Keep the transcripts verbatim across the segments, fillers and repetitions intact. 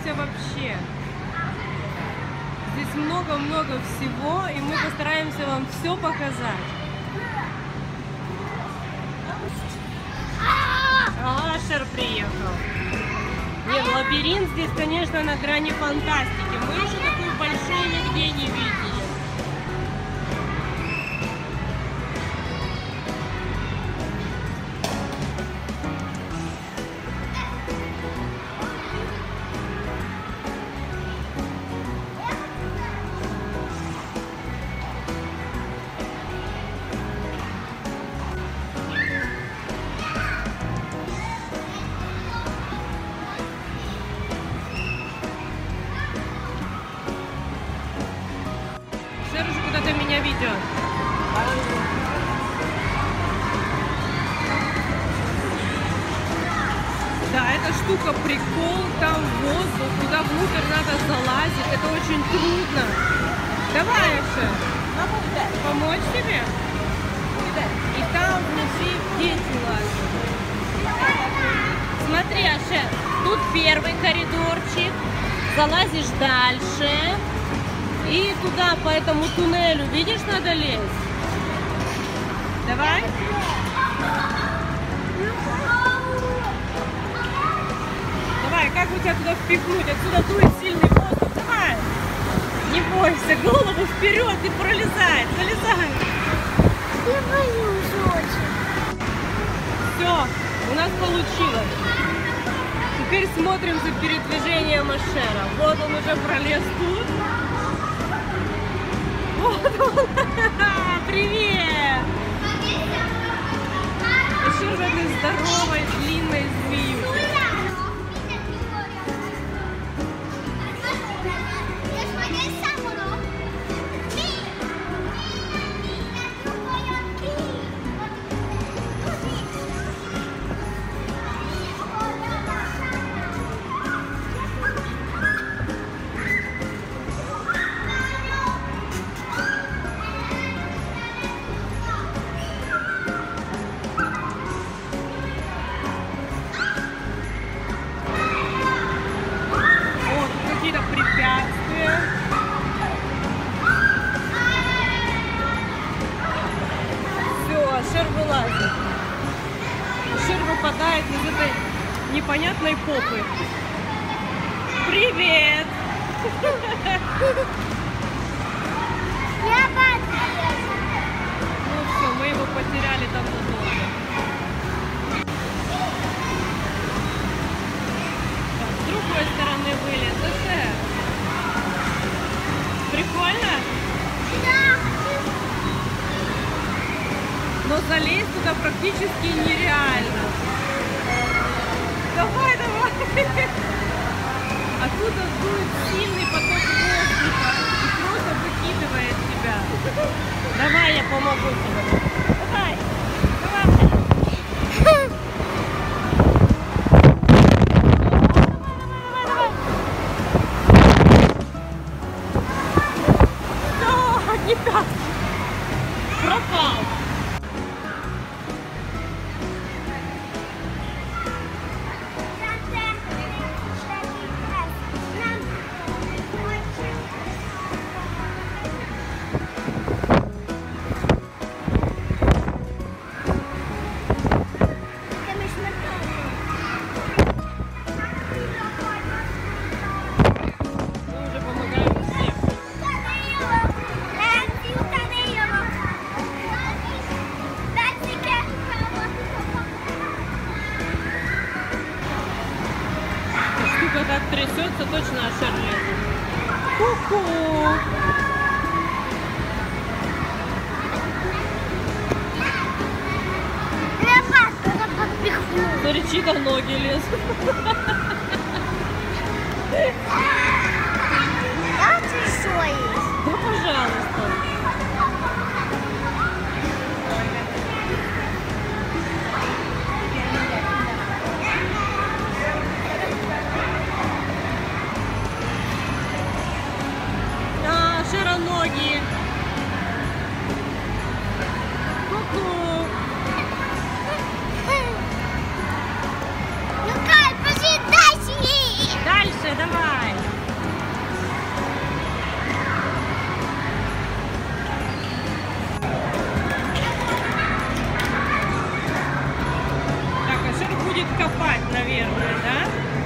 покатаемся вообще. Здесь много-много всего, и мы постараемся вам все показать. Ашер приехал. Нет, лабиринт здесь, конечно, на грани фантастики. Мы еще такой большой нигде не видели. Куда-то меня ведет. Да, эта штука прикол, там воздух, туда внутрь надо залазить, это очень трудно. Давай, Ашер, помочь тебе? И там внутри дети лазят. Смотри, Ашер, тут первый коридорчик, залазишь дальше. И туда, по этому туннелю, видишь, надо лезть. Давай. Давай, как у тебя туда впихнуть? Отсюда дует сильный воздух. Давай. Не бойся, голову вперед и пролезай. Залезай. Я боюсь очень. Все, у нас получилось. Теперь смотрим за передвижением Ашера. Вот он уже пролез тут. Вот он! Привет! Ашер в этой здоровой, длинной змеюке. Ашер вылазит. Ашер выпадает из этой непонятной попы. Привет! Ну все, мы его потеряли там надолго. Так, с другой стороны вылез. Ашер. Прикольно? Но залезть туда практически нереально. Давай, давай. Оттуда дует сильный поток воздуха и просто выкидывает тебя. Давай, я помогу тебе. Давай, давай. Да, никак. Пропал. Как трясется, точно Ашер лезет. Ку-ку! Смотри, чьи-то ноги лезут. А ты что есть? Да, пожалуйста. Ашера ноги. Ку-ку. Ну как, пошли дальше. Дальше, давай. будет копать, наверное, да?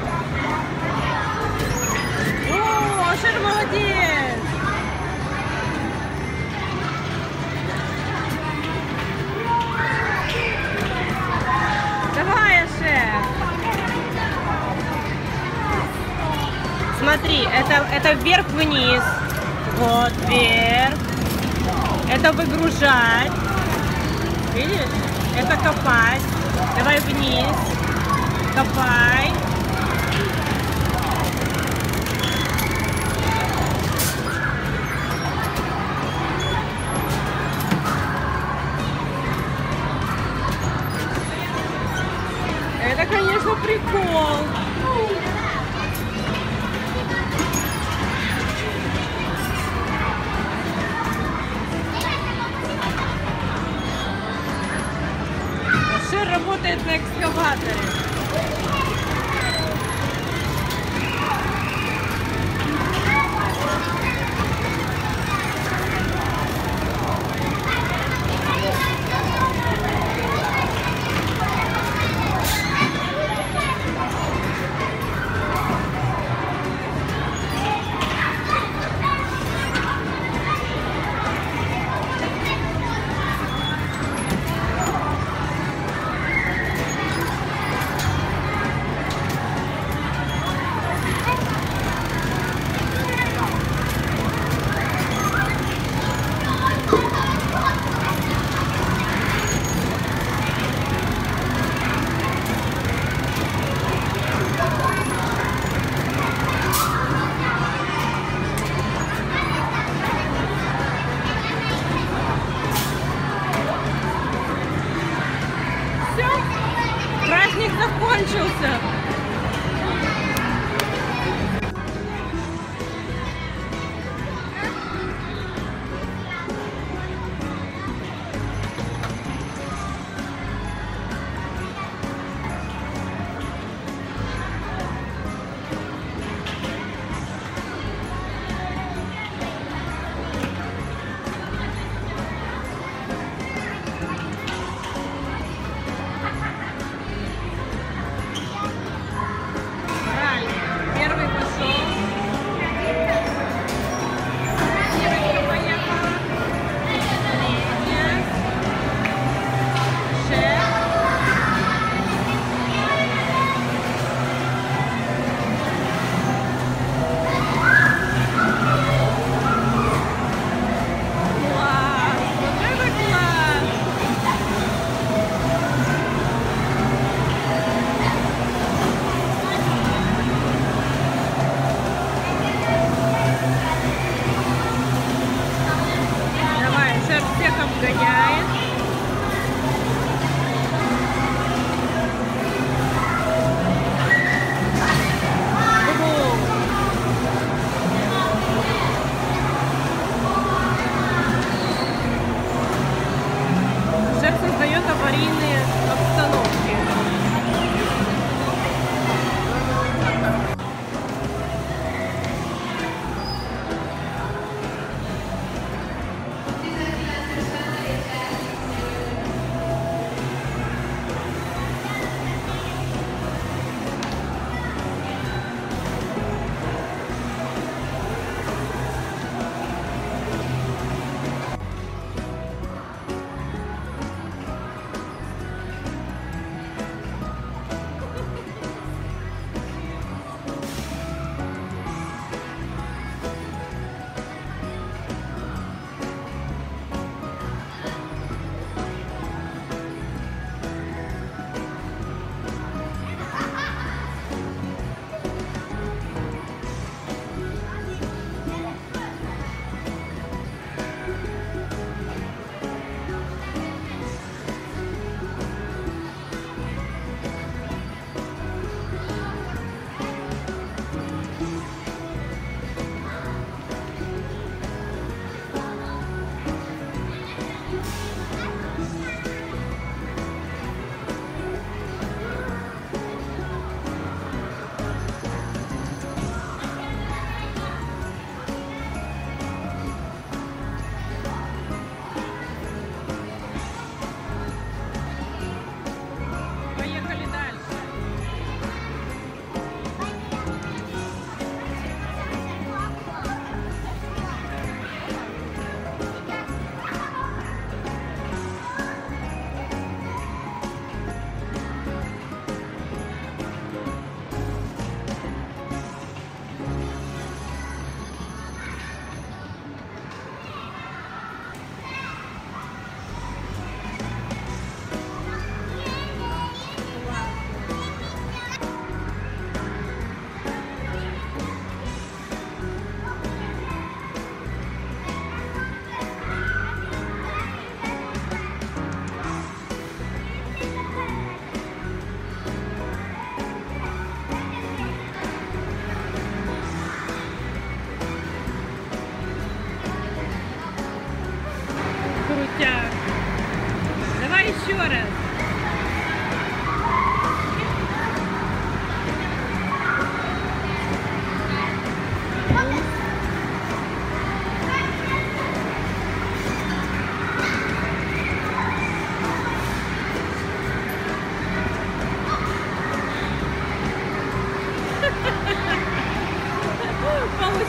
О, Ашер молодец! Давай, Ашер! Смотри, это, это вверх-вниз. Вот, вверх. Это выгружать. Видишь? Это копать. Давай вниз. Копай. Это, конечно, прикол. Ашер работает на экскаваторе. Праздник закончился.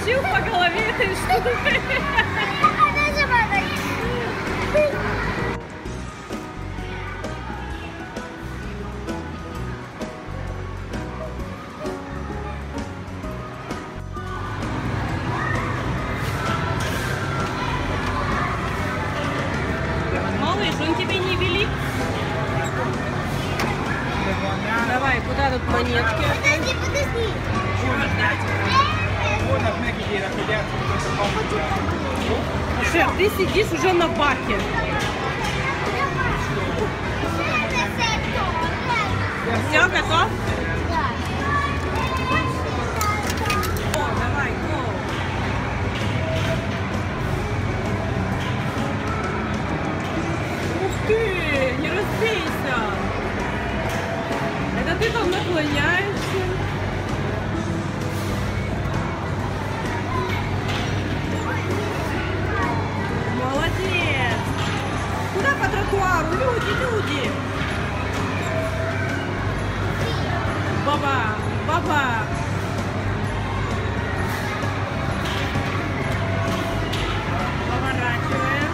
получил по голове этой штукой. Малыш, он тебе не велик? Давай, куда тут монетки? Подожди, подожди. Шеф, ты сидишь уже на баке. Все, готов? О, давай, го. Ух ты, не разбейся. Это ты там наклоняешься. Молодец. Куда по тротуару? Люди, люди. Баба, баба. Поворачиваем.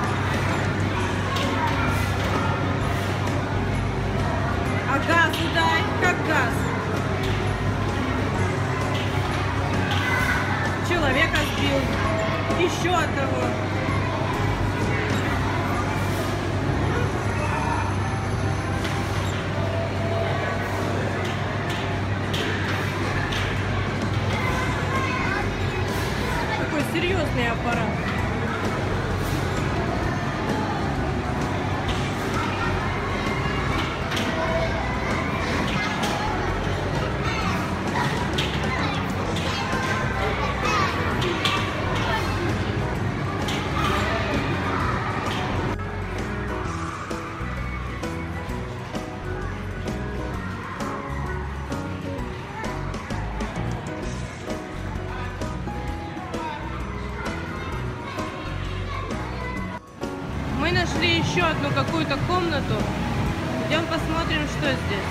А газ дай, как газ. Человека сбил. Еще одного. Такой серьезный аппарат. Мы нашли еще одну какую-то комнату. Идем посмотрим, что здесь.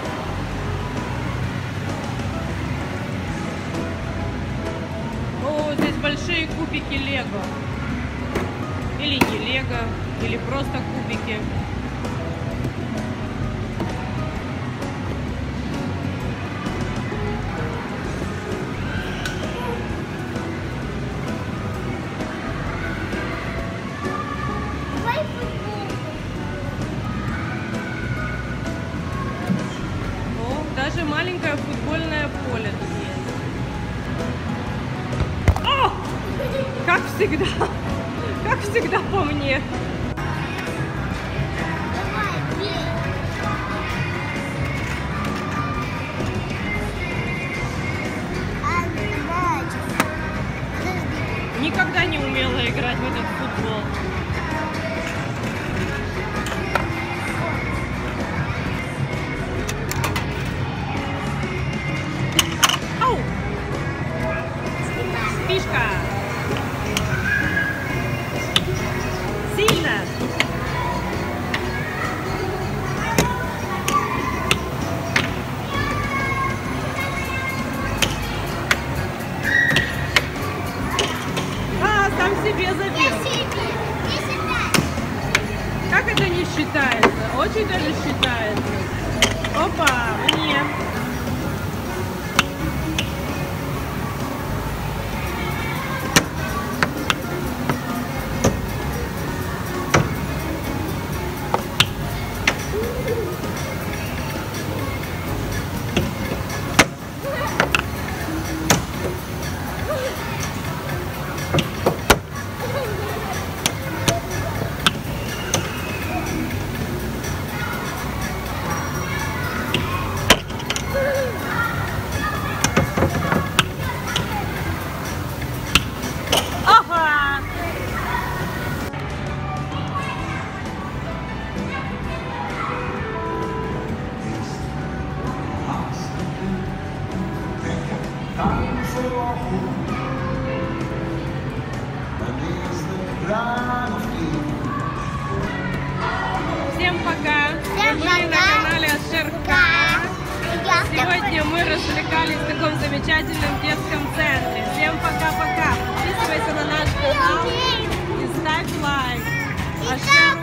О, здесь большие кубики Лего. Или не Лего, или просто кубики. Даже маленькое футбольное поле тут есть. О! Как всегда. Как всегда по мне. Никогда не умела играть в этот футбол. Фишка. Сильно. А, сам себе забил. Как это не считается? Очень даже считается. Опа, мне. Всем пока! Всем Мы были пока. на канале Ашерка. Сегодня мы развлекались в таком замечательном детском центре. Всем пока-пока! А ще